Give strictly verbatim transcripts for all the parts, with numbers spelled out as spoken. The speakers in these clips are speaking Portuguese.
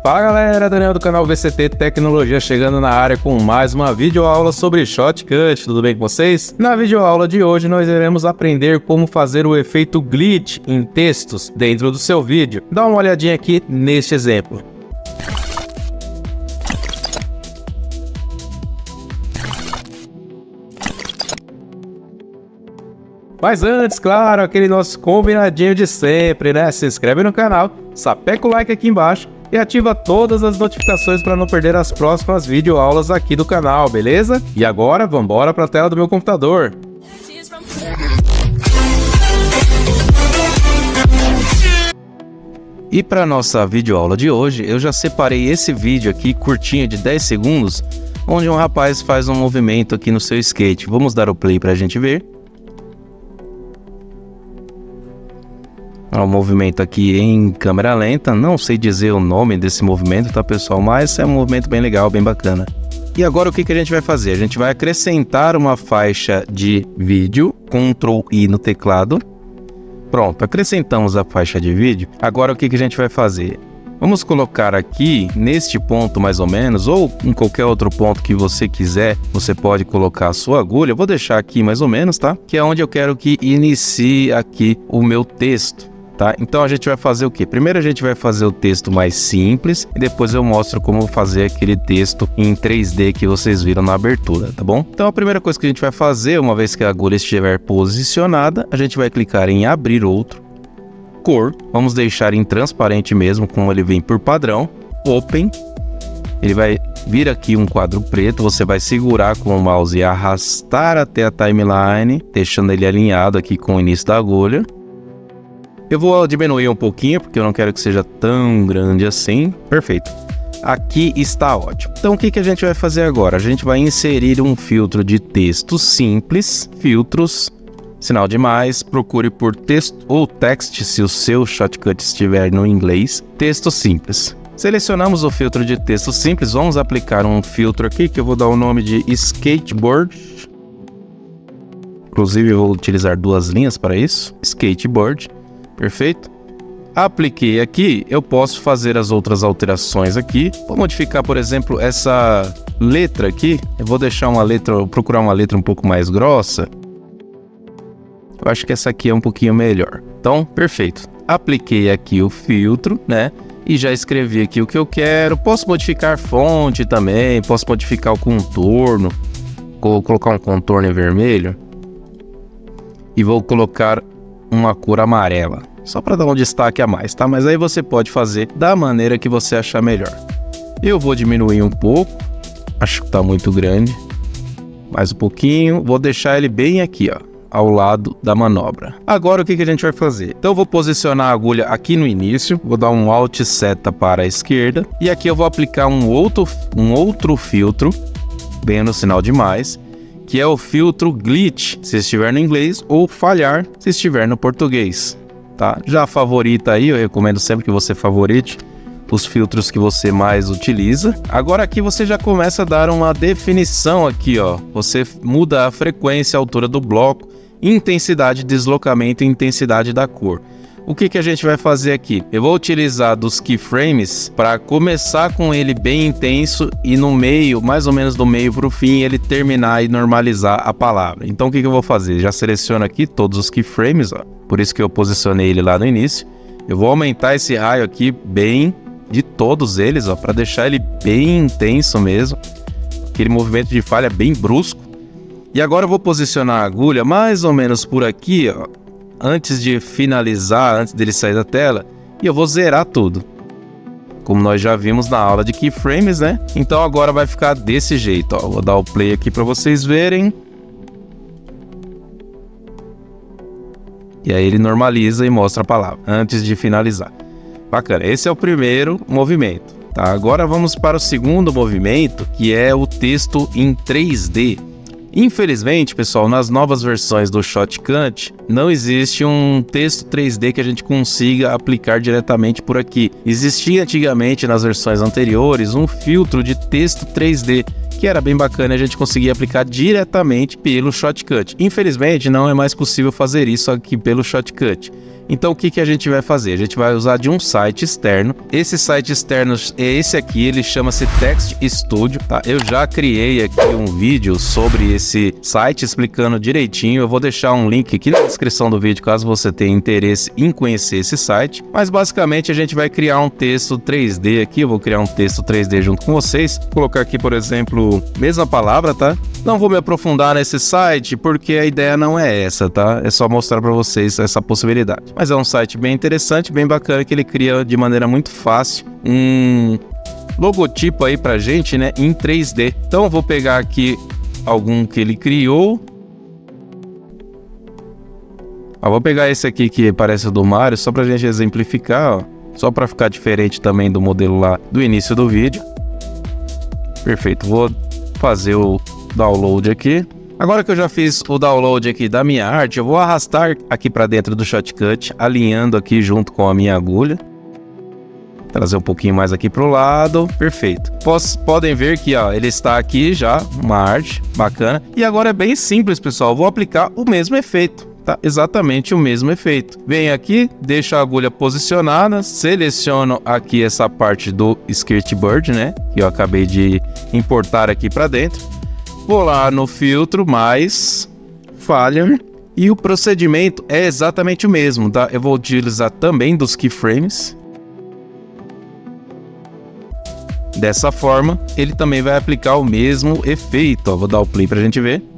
Fala galera, Daniel do canal V C T Tecnologia chegando na área com mais uma videoaula sobre Shotcut, tudo bem com vocês? Na videoaula de hoje nós iremos aprender como fazer o efeito glitch em textos dentro do seu vídeo. Dá uma olhadinha aqui neste exemplo. Mas antes, claro, aquele nosso combinadinho de sempre, né? Se inscreve no canal, sapeca o like aqui embaixo e ativa todas as notificações para não perder as próximas videoaulas aqui do canal, beleza? E agora, vamos embora para a tela do meu computador. E para nossa videoaula de hoje, eu já separei esse vídeo aqui, curtinho de dez segundos, onde um rapaz faz um movimento aqui no seu skate. Vamos dar o play para a gente ver. O movimento aqui em câmera lenta, não sei dizer o nome desse movimento, tá pessoal, mas é um movimento bem legal, bem bacana. E agora o que, que a gente vai fazer? A gente vai acrescentar uma faixa de vídeo, control I no teclado. Pronto, acrescentamos a faixa de vídeo. Agora o que, que a gente vai fazer? Vamos colocar aqui, neste ponto mais ou menos, ou em qualquer outro ponto que você quiser, você pode colocar a sua agulha. Eu vou deixar aqui mais ou menos, tá? Que é onde eu quero que inicie aqui o meu texto. Tá? Então a gente vai fazer o que? Primeiro a gente vai fazer o texto mais simples e depois eu mostro como fazer aquele texto em três D que vocês viram na abertura, tá bom? Então a primeira coisa que a gente vai fazer, uma vez que a agulha estiver posicionada, a gente vai clicar em abrir outro, cor, vamos deixar em transparente mesmo, como ele vem por padrão, open, ele vai vir aqui um quadro preto, você vai segurar com o mouse e arrastar até a timeline, deixando ele alinhado aqui com o início da agulha. Eu vou diminuir um pouquinho, porque eu não quero que seja tão grande assim. Perfeito. Aqui está ótimo. Então o que, que a gente vai fazer agora? A gente vai inserir um filtro de texto simples. Filtros, sinal de mais. Procure por texto ou text, se o seu Shotcut estiver no inglês. Texto simples. Selecionamos o filtro de texto simples. Vamos aplicar um filtro aqui, que eu vou dar o nome de skateboard. Inclusive eu vou utilizar duas linhas para isso. Skateboard. Perfeito? Apliquei aqui, eu posso fazer as outras alterações aqui. Vou modificar, por exemplo, essa letra aqui. Eu vou deixar uma letra, vou procurar uma letra um pouco mais grossa. Eu acho que essa aqui é um pouquinho melhor. Então, perfeito. Apliquei aqui o filtro, né? E já escrevi aqui o que eu quero. Posso modificar fonte também, posso modificar o contorno. Vou colocar um contorno em vermelho. E vou colocar uma cor amarela, só para dar um destaque a mais, tá? Mas aí você pode fazer da maneira que você achar melhor. Eu vou diminuir um pouco, acho que tá muito grande, mais um pouquinho, vou deixar ele bem aqui, ó, ao lado da manobra. Agora o que, que a gente vai fazer? Então eu vou posicionar a agulha aqui no início, vou dar um Alt seta para a esquerda, e aqui eu vou aplicar um outro, um outro filtro, bem no sinal de mais, que é o filtro glitch, se estiver no inglês, ou falhar, se estiver no português, tá? Já favorita aí, eu recomendo sempre que você favorite os filtros que você mais utiliza. Agora aqui você já começa a dar uma definição aqui, ó. Você muda a frequência, a altura do bloco, intensidade, deslocamento e intensidade da cor. O que, que a gente vai fazer aqui? Eu vou utilizar dos keyframes para começar com ele bem intenso e no meio, mais ou menos do meio para o fim, ele terminar e normalizar a palavra. Então o que, que eu vou fazer? Já seleciono aqui todos os keyframes, ó. Por isso que eu posicionei ele lá no início. Eu vou aumentar esse raio aqui bem de todos eles, ó, para deixar ele bem intenso mesmo. Aquele movimento de falha bem brusco. E agora eu vou posicionar a agulha mais ou menos por aqui, ó, antes de finalizar, antes dele sair da tela, e eu vou zerar tudo, como nós já vimos na aula de keyframes, né? Então agora vai ficar desse jeito, ó. Vou dar o play aqui para vocês verem. E aí ele normaliza e mostra a palavra antes de finalizar. Bacana, esse é o primeiro movimento, tá? Agora vamos para o segundo movimento, que é o texto em três D. Infelizmente, pessoal, nas novas versões do Shotcut, não existe um texto três D que a gente consiga aplicar diretamente por aqui. Existia antigamente, nas versões anteriores, um filtro de texto três D, que era bem bacana, a gente conseguia aplicar diretamente pelo Shotcut. Infelizmente, não é mais possível fazer isso aqui pelo Shotcut. Então o que, que a gente vai fazer? A gente vai usar de um site externo. Esse site externo é esse aqui, ele chama-se Text Studio, tá? Eu já criei aqui um vídeo sobre esse site explicando direitinho. Eu vou deixar um link aqui na descrição do vídeo caso você tenha interesse em conhecer esse site. Mas basicamente a gente vai criar um texto três D aqui. Eu vou criar um texto três D junto com vocês. Vou colocar aqui, por exemplo, mesma palavra, tá? Não vou me aprofundar nesse site porque a ideia não é essa, tá? É só mostrar para vocês essa possibilidade. Mas é um site bem interessante, bem bacana, que ele cria de maneira muito fácil um logotipo aí pra gente, né, em três D. Então eu vou pegar aqui algum que ele criou. Ó, vou pegar esse aqui que parece o do Mario, só pra gente exemplificar, ó. Só pra ficar diferente também do modelo lá do início do vídeo. Perfeito, vou fazer o download aqui. Agora que eu já fiz o download aqui da minha arte, eu vou arrastar aqui para dentro do Shotcut, alinhando aqui junto com a minha agulha. Trazer um pouquinho mais aqui para o lado, perfeito. Posso, podem ver que ó, ele está aqui já, uma arte bacana. E agora é bem simples, pessoal, eu vou aplicar o mesmo efeito, tá? Exatamente o mesmo efeito. Venho aqui, deixo a agulha posicionada, seleciono aqui essa parte do Skateboard, né? Que eu acabei de importar aqui para dentro. Vou lá no filtro, mais falha, e o procedimento é exatamente o mesmo, tá? Eu vou utilizar também dos keyframes. Dessa forma, ele também vai aplicar o mesmo efeito. Ó, vou dar o play pra gente ver.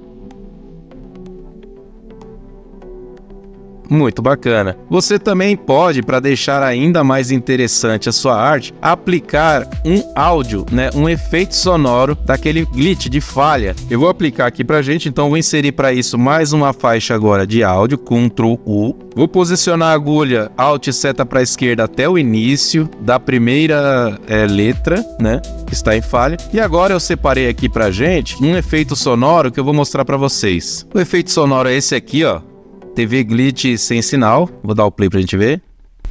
Muito bacana. Você também pode, para deixar ainda mais interessante a sua arte, aplicar um áudio, né, um efeito sonoro daquele glitch de falha. Eu vou aplicar aqui pra gente, então vou inserir para isso mais uma faixa agora de áudio, control U. Vou posicionar a agulha Alt e seta para a esquerda até o início da primeira é, letra, né, que está em falha. E agora eu separei aqui pra gente um efeito sonoro que eu vou mostrar para vocês. O efeito sonoro é esse aqui, ó. T V glitch sem sinal. Vou dar o play pra gente ver.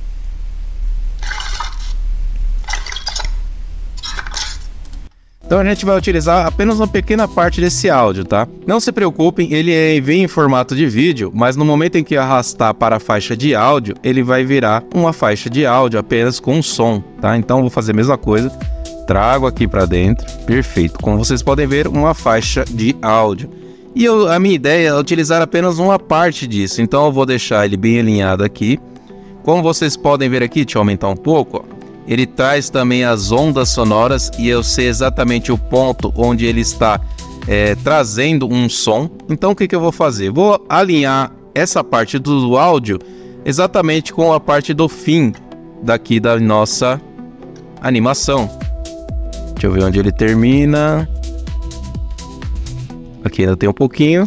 Então a gente vai utilizar apenas uma pequena parte desse áudio, tá? Não se preocupem, ele é, vem em formato de vídeo, mas no momento em que arrastar para a faixa de áudio, ele vai virar uma faixa de áudio apenas com som, tá? Então eu vou fazer a mesma coisa. Trago aqui para dentro. Perfeito. Como vocês podem ver, uma faixa de áudio. E eu, a minha ideia é utilizar apenas uma parte disso, então eu vou deixar ele bem alinhado aqui. Como vocês podem ver aqui, deixa eu aumentar um pouco, ó, ele traz também as ondas sonoras e eu sei exatamente o ponto onde ele está é, trazendo um som. Então o que, que eu vou fazer? Vou alinhar essa parte do áudio exatamente com a parte do fim daqui da nossa animação. Deixa eu ver onde ele termina. Aqui ainda tem um pouquinho.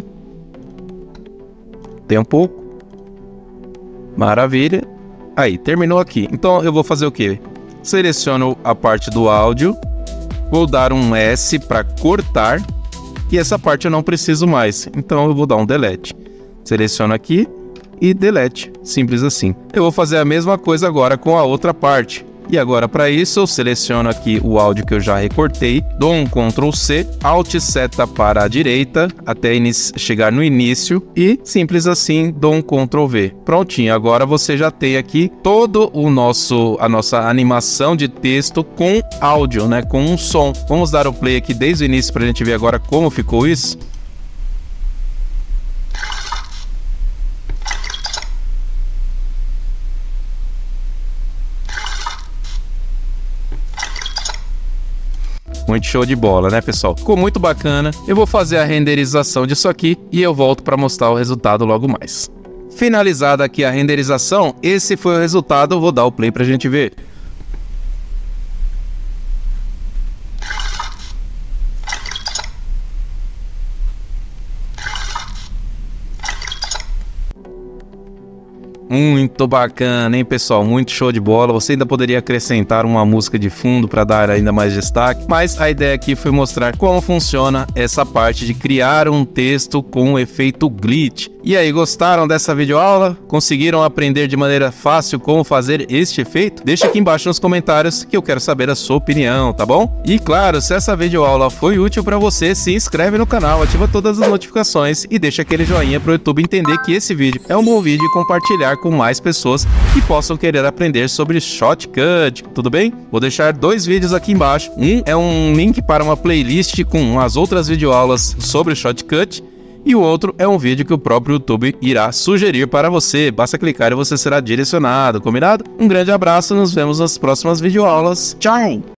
Tem um pouco. Maravilha. Aí, terminou aqui. Então eu vou fazer o quê? Seleciono a parte do áudio. Vou dar um S para cortar. E essa parte eu não preciso mais. Então eu vou dar um delete. Seleciono aqui e delete. Simples assim. Eu vou fazer a mesma coisa agora com a outra parte. E agora para isso eu seleciono aqui o áudio que eu já recortei, dou um control C, Alt seta para a direita até chegar no início e simples assim dou um control V. Prontinho, agora você já tem aqui todo o nosso a nossa animação de texto com áudio, né, com um som. Vamos dar o play aqui desde o início para a gente ver agora como ficou isso. Muito show de bola, né, pessoal? Ficou muito bacana. Eu vou fazer a renderização disso aqui e eu volto para mostrar o resultado logo mais. Finalizada aqui a renderização, esse foi o resultado. Eu vou dar o play para a gente ver. Muito bacana, hein, pessoal? Muito show de bola. Você ainda poderia acrescentar uma música de fundo para dar ainda mais destaque, mas a ideia aqui foi mostrar como funciona essa parte de criar um texto com o efeito glitch. E aí, gostaram dessa videoaula? Conseguiram aprender de maneira fácil como fazer este efeito? Deixa aqui embaixo nos comentários que eu quero saber a sua opinião, tá bom? E claro, se essa videoaula foi útil para você, se inscreve no canal, ativa todas as notificações e deixa aquele joinha para o YouTube entender que esse vídeo é um bom vídeo e compartilhar com mais pessoas que possam querer aprender sobre Shotcut, tudo bem? Vou deixar dois vídeos aqui embaixo. Um é um link para uma playlist com as outras videoaulas sobre Shotcut, e o outro é um vídeo que o próprio YouTube irá sugerir para você. Basta clicar e você será direcionado, combinado? Um grande abraço, nos vemos nas próximas videoaulas. Tchau!